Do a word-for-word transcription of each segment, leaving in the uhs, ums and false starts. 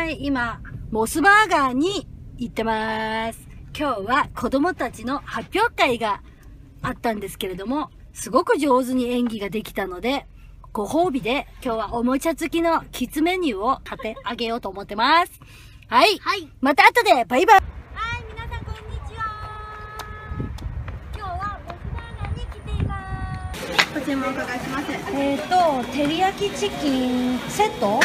はい、今、モスバーガーに行ってます。今日は子供たちの発表会があったんですけれども、すごく上手に演技ができたので、ご褒美で今日はおもちゃ付きのキッズメニューを買ってあげようと思ってます。はい。はい、また後でバイバイ。はい、皆さんこんにちは。今日はモスバーガーに来ています。 ご注文お伺いします。 えっと、照り焼きチキンセット？ はい、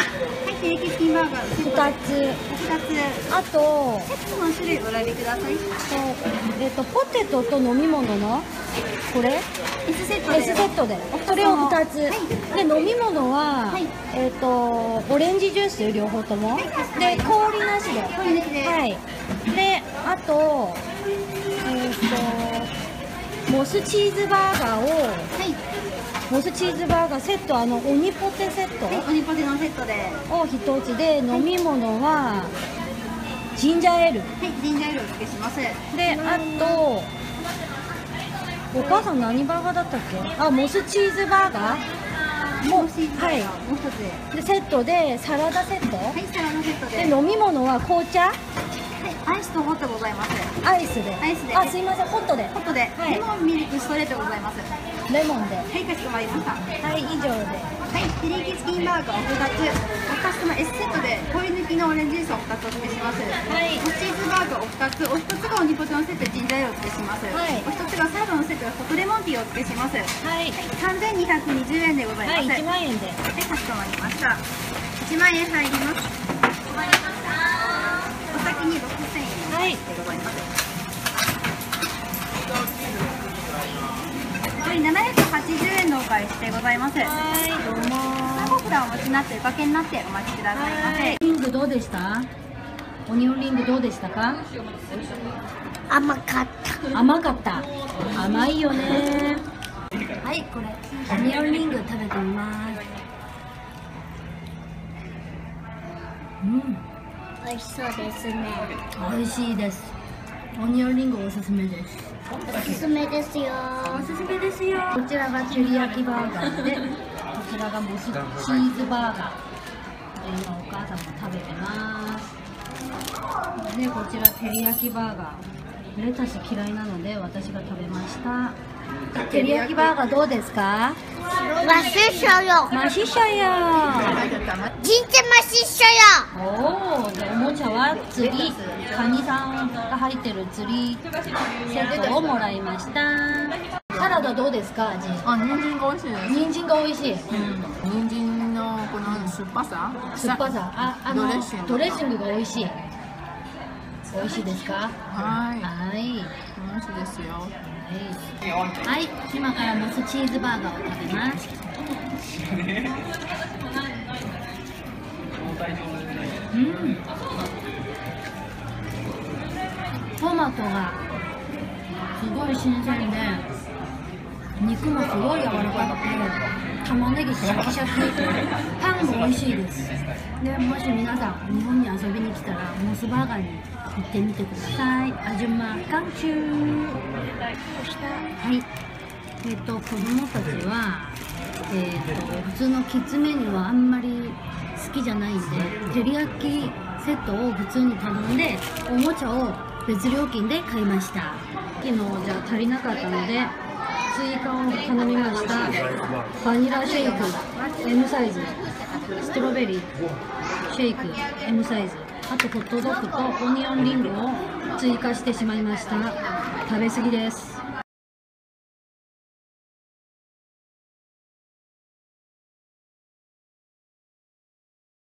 照り焼きチキンバーガーふたつ。 ふたつ。 あと、 セットの種類お選びください。 えっと、ポテトと飲み物のこれ S セットで S セットでそれをふたつ、はい、で飲み物は、はい、えっとオレンジジュース両方とも、はい、で氷なしで氷なしで、 はい、であとえっとモスチーズバーガーを、はい、モスチーズバーガーセット、あの鬼ポテセット、はい、 鬼ポテのセットでをひとつで、飲み物はジンジャーエール、 はい、ジンジャーエールお付けします。であとお母さん何バーガーだったっけ？あ、モスチーズバーガーも、 モスチーズバーガーもう一つでセットでサラダセット、 はい、サラダセットで、 で飲み物は紅茶、 はい、アイスとホットございます。 アイスで、 アイスで、 あ、すいません、ホットで、 ホットで、はい、レモンミルクストレートございます。 レモンで、 はい、かしこまりました。 はい、以上で、 はい、照り焼きチキンバーガーをふたつ、おカスタマー S セットで氷抜きのオレンジジュースをふたつお付けします。はい、チーズバーガーをふたつ、おひとつが鬼ポテのセットでジンジャーエールをお付けします。はい、おひとつがサラダのセットでホットレモンティーをお付けします。はい、さんぜんにひゃくにじゅうえんでございます。はい、いちまんえんで。はい、かしこまりました。いちまんえん入ります。お先にろくせんえんでございます。はい、ななひゃくはちじゅうえんのお返しでございます。はい、どうも。サーモフランお持ちになっておかけになってお待ちくださいませ。 リングどうでした？オニオンリングどうでしたか？ 甘かった。 甘かった。甘いよね。はい、これオニオンリング食べてみます。うん。 美味しそうですね。 美味しいです。オニオンリングおすすめです。 おすすめですよ。 おすすめですよ。こちらが照り焼きバーガーで、こちらがモスチーズバーガー。今お母さんも食べてます。で、こちら照り焼きバーガー。レタス嫌いなので私が食べました。照り焼きバーガーどうですか？ 맛있어요. 맛있어요. 진짜 맛있어요. 오, 네, 오모차와 쯔리, 가니상が入ってる釣りセットをもらいました。サラダどうですか？味。 あ、人参が美味しいです。 人参が美味しい。 うん、人参のこの酸っぱさ。 酸っぱさ。あ、あのドレッシング。 ドレッシングが美味しい。美味しいですか？ はい。 はい。 美味しいですよ。 はい、今からモスチーズバーガーを食べます。うん。トマトがすごい新鮮で、肉もすごい柔らかくて、玉ねぎシャキシャキ、パンも美味しいです。で、もし皆さん日本に遊びに来たらモスバーガーに行ってみてください。アジュマカンチュー。はい。えっと子供たちはえっと普通のキッズメニューはあんまり好きじゃないんで、照り焼きセットを普通に頼んで、おもちゃを別料金で買いました。昨日じゃあ足りなかったので追加を頼みました。バニラシェイク エム サイズ、ストロベリーシェイク エム サイズ、あとホットドッグとオニオンリングを追加してしまいました。食べ過ぎです。